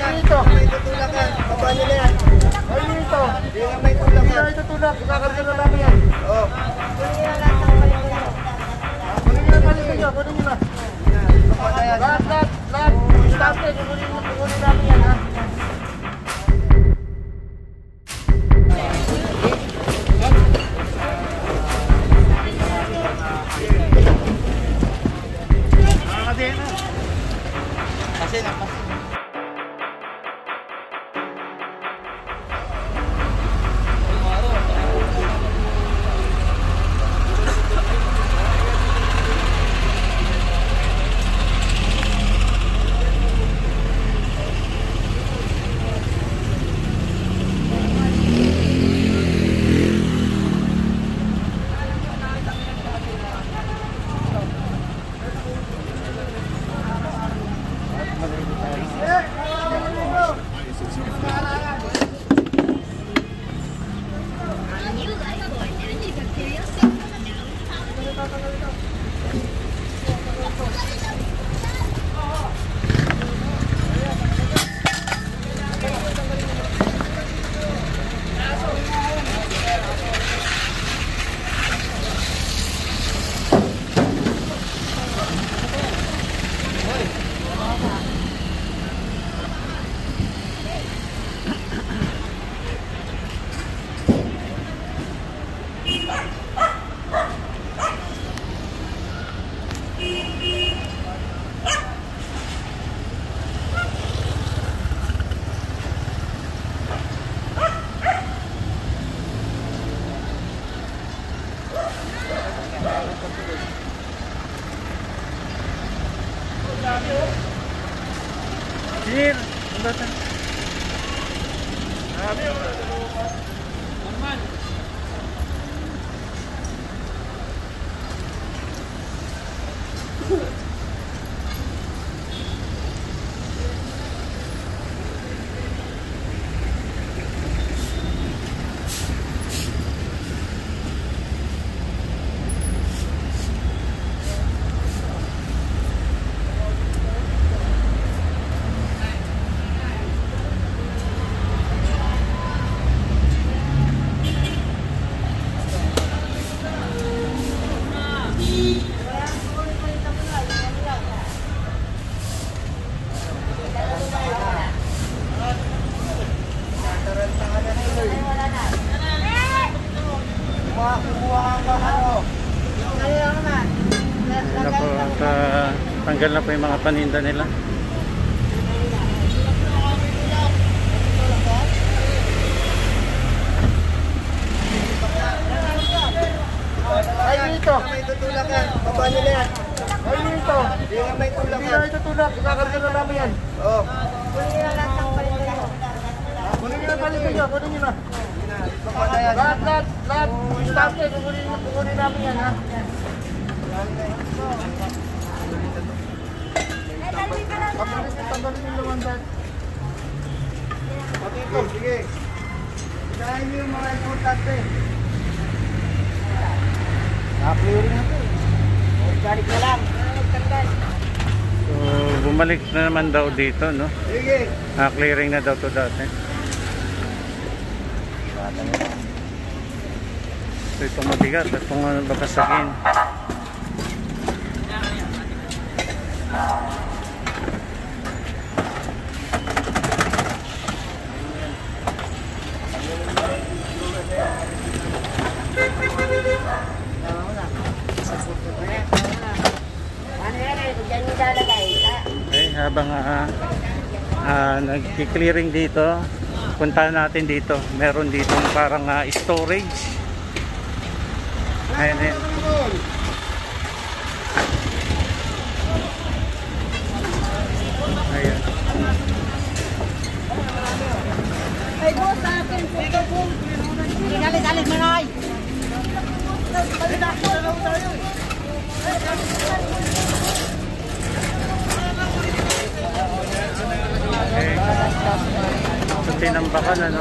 dito. May tutulak yan. Baba nyo na yan. Ay dito. Hindi nga may tulak yan. Hindi nga tutulak. Ikakarga na namin yan. Oo. Kunin nyo na palit nyo. Kunin nyo na. Lahat. Stante. Kunin namin yan ha. Kasi napas. Sir, ano ba? Normal. Tanggal na po yung mga paninda nila. Ay dito. May tutulak yan. Baba nyo na yan. Ay dito. Hindi nga may tulak yan. Hindi nga tutulak. Ikakarga na namin yan. Oo. Kunin nyo na lahat ng palit nyo. Kunin nyo na palit nyo. Kunin nyo na. Lahat. Stante. Kunin namin yan ha. Tanggalin yung laman dahil. Pati ito, sige. Dahil nyo yung mga importante. Naka-clearing na ito. Balik na lang. So, bumalik na naman daw dito, no? Sige. Naka-clearing na daw ito dati. So, itong mabigat at itong babasagin. Okay, habang nag-clearing dito, puntahan natin dito. Meron dito parang storage. Ayan, ayan. Ayan. Ay, boss, sa akin po. Ikaw po. Alis, manay. Okay. So, tinambakan, ano?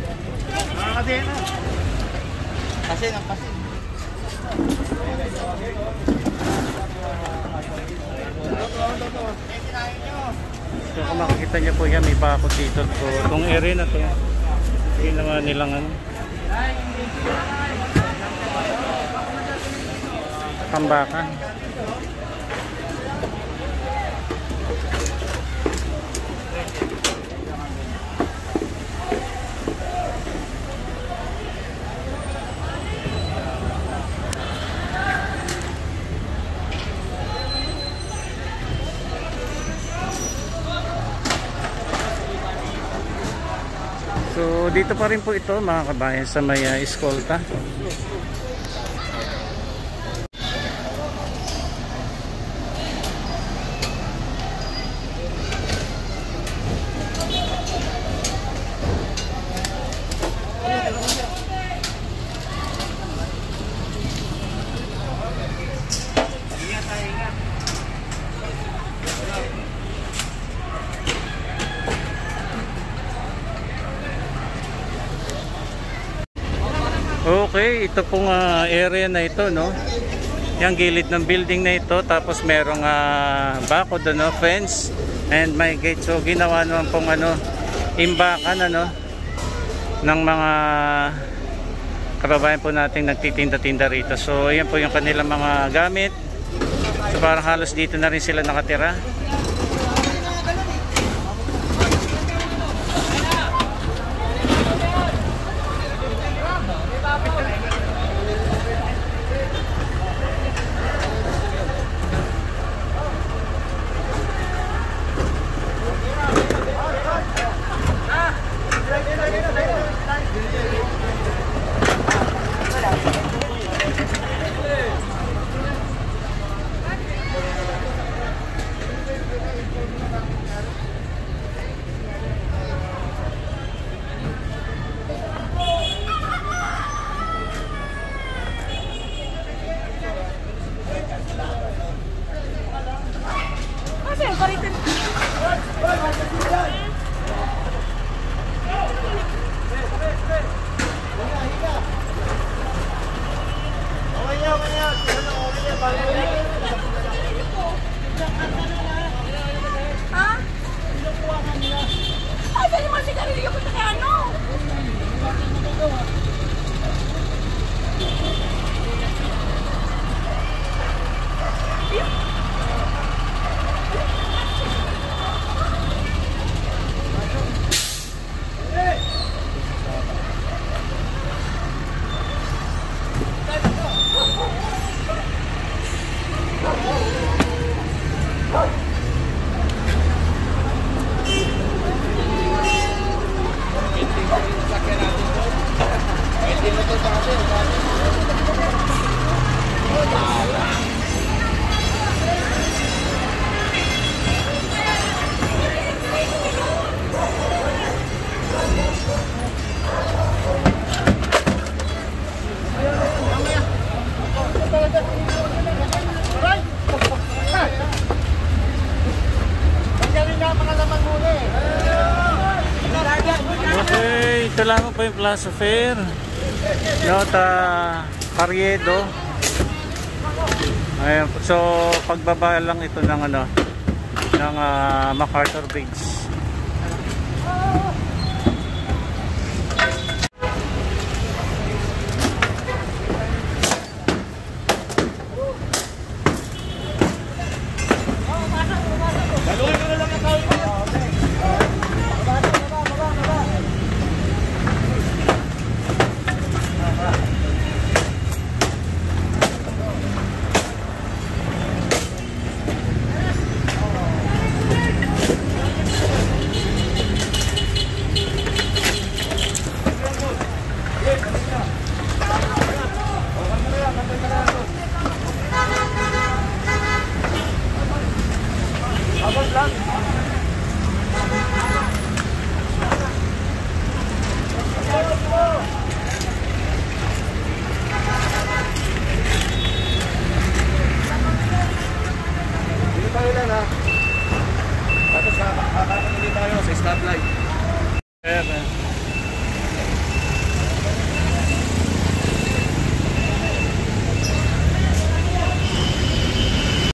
Kasi ng pasin. So kung makikita niyo po yan, may bakod dito. So itong area na to, ginawa nilang ano, tambakan. So dito pa rin po ito mga kabayan sa may Escolta. Okay, ito pong area na ito, no? Yung gilid ng building na ito, tapos merong bakod, ano, fence and may gate. So ginawa naman pong ano, imbakan, ano, ng mga kababayan po nating nagtitinda-tinda rito. So ayan po yung kanilang mga gamit. So parang halos dito na rin sila nakatira. Okay, ito lamang po yung Plaza Fair. Nota Carriedo. Ayan, so pagbaba lang ito ng ano, ng MacArthur Bridge.